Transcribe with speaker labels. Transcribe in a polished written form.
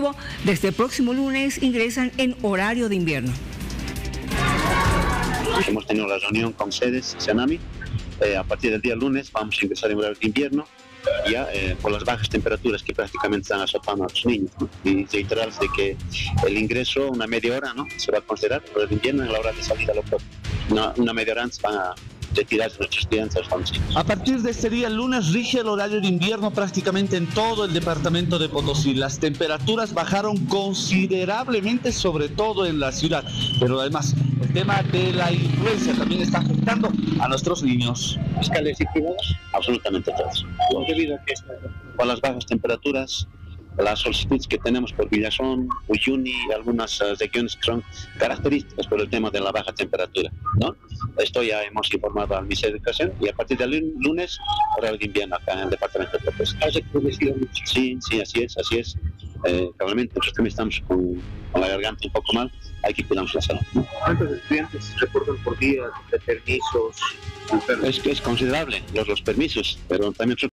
Speaker 1: motivo, desde el próximo lunes ingresan en horario de invierno.
Speaker 2: Hemos tenido la reunión con sedes, Senami. A partir del día lunes vamos a ingresar en horario de invierno, ya por las bajas temperaturas que prácticamente están azotando a los niños, ¿no? Y reiterarles de que el ingreso, una media hora, ¿no?, se va a considerar por el invierno en la hora de salida local. Una media hora antes van a retirarse nuestros estudiantes a los domicilios.
Speaker 3: A partir de este día lunes rige el horario de invierno prácticamente en todo el departamento de Potosí. Las temperaturas bajaron considerablemente, sobre todo en la ciudad, pero además el tema de la influencia también está afectando a nuestros niños.
Speaker 2: ¿Fiscales y privados? Absolutamente todos. ¿Debido a que por las bajas temperaturas, las solicitudes que tenemos por Villazón, Uyuni y algunas regiones que son características por el tema de la baja temperatura, ¿no? Esto ya hemos informado al Ministerio de Educación y a partir del lunes, horario de invierno acá en el departamento de Potosí. ¿Has recrudecido mucho? Sí, así es. Realmente nosotros también estamos con la garganta un poco mal, hay que cuidarnos la salud, ¿no?
Speaker 4: ¿Cuántos estudiantes reportan por día de permisos?
Speaker 2: Es considerable los permisos, pero también